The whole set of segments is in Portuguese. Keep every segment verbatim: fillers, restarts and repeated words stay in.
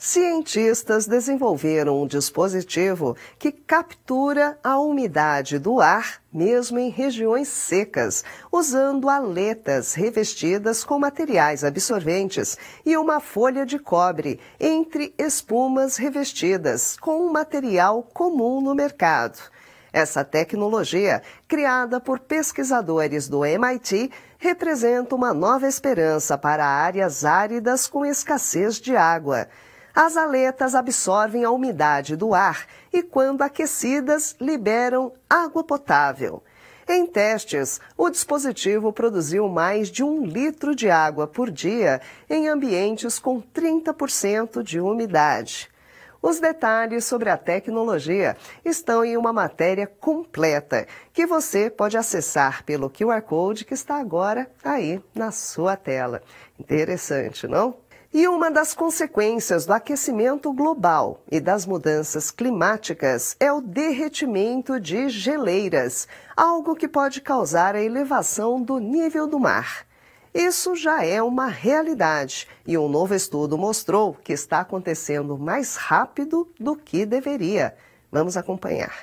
Cientistas desenvolveram um dispositivo que captura a umidade do ar, mesmo em regiões secas, usando aletas revestidas com materiais absorventes e uma folha de cobre entre espumas revestidas com um material comum no mercado. Essa tecnologia, criada por pesquisadores do M I T, representa uma nova esperança para áreas áridas com escassez de água. As aletas absorvem a umidade do ar e, quando aquecidas, liberam água potável. Em testes, o dispositivo produziu mais de um litro de água por dia em ambientes com trinta por cento de umidade. Os detalhes sobre a tecnologia estão em uma matéria completa que você pode acessar pelo Q R Code que está agora aí na sua tela. Interessante, não? E uma das consequências do aquecimento global e das mudanças climáticas é o derretimento de geleiras, algo que pode causar a elevação do nível do mar. Isso já é uma realidade e um novo estudo mostrou que está acontecendo mais rápido do que deveria. Vamos acompanhar.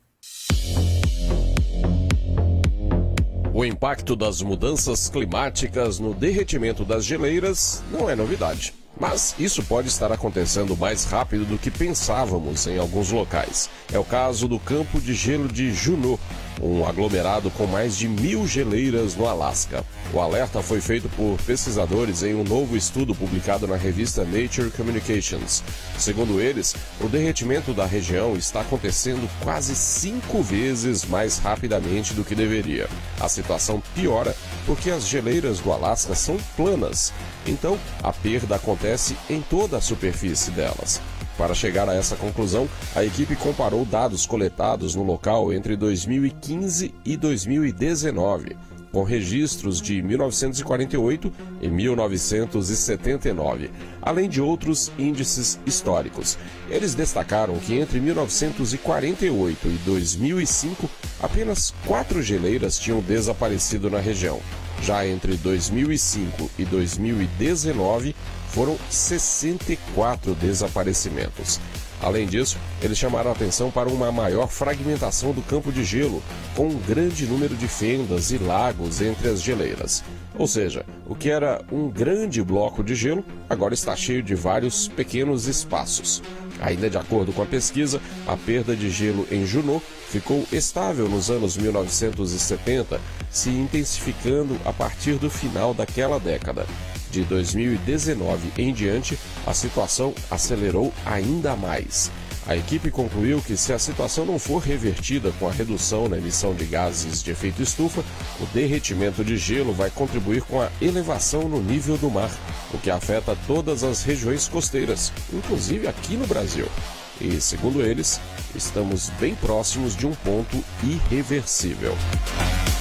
O impacto das mudanças climáticas no derretimento das geleiras não é novidade. Mas isso pode estar acontecendo mais rápido do que pensávamos em alguns locais. É o caso do campo de gelo de Juneau, um aglomerado com mais de mil geleiras no Alasca. O alerta foi feito por pesquisadores em um novo estudo publicado na revista Nature Communications. Segundo eles, o derretimento da região está acontecendo quase cinco vezes mais rapidamente do que deveria. A situação piora porque as geleiras do Alasca são planas, então a perda acontece em toda a superfície delas. Para chegar a essa conclusão, a equipe comparou dados coletados no local entre dois mil e quinze e dois mil e dezenove, com registros de mil novecentos e quarenta e oito e mil novecentos e setenta e nove, além de outros índices históricos. Eles destacaram que entre mil novecentos e quarenta e oito e dois mil e cinco, apenas quatro geleiras tinham desaparecido na região. Já entre dois mil e cinco e dois mil e dezenove, foram sessenta e quatro desaparecimentos. Além disso, eles chamaram a atenção para uma maior fragmentação do campo de gelo, com um grande número de fendas e lagos entre as geleiras. Ou seja, o que era um grande bloco de gelo, agora está cheio de vários pequenos espaços. Ainda de acordo com a pesquisa, a perda de gelo em Juneau ficou estável nos anos mil novecentos e setenta, se intensificando a partir do final daquela década. De dois mil e dezenove em diante, a situação acelerou ainda mais. A equipe concluiu que se a situação não for revertida com a redução na emissão de gases de efeito estufa, o derretimento de gelo vai contribuir com a elevação no nível do mar, o que afeta todas as regiões costeiras, inclusive aqui no Brasil. E, segundo eles, estamos bem próximos de um ponto irreversível.